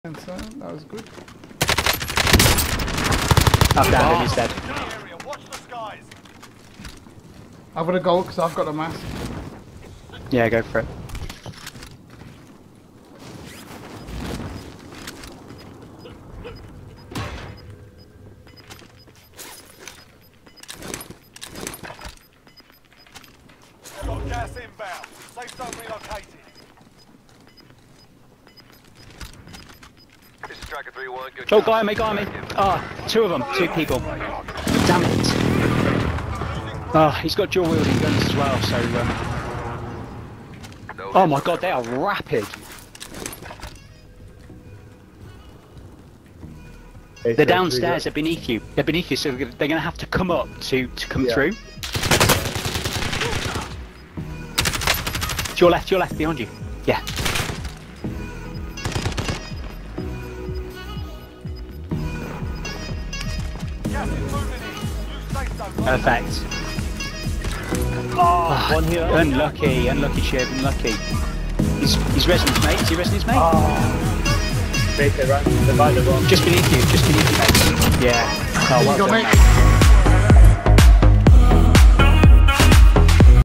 That was good. I've downed him, he's dead. I've got a goal because I've got a mask. Yeah, go for it. Got gas inbound. Safe zone relocated. This is Tracker 3-1. Good. Oh, guy on me, guy on me. Ah, two of them, two people. Damn it. Oh, he's got dual wielding guns as well, so oh my god, they are rapid. They're downstairs, they're beneath you. They're beneath you, so they're going to have to come up to come through. To your left, behind you. Yeah. Perfect. Oh, one here. Unlucky, Shiv, unlucky. He's Resurgence, mate. Is he Resurgence, mate? Make it run. Divide the bomb. Just beneath you, mate. Yeah. Oh, well done, mate.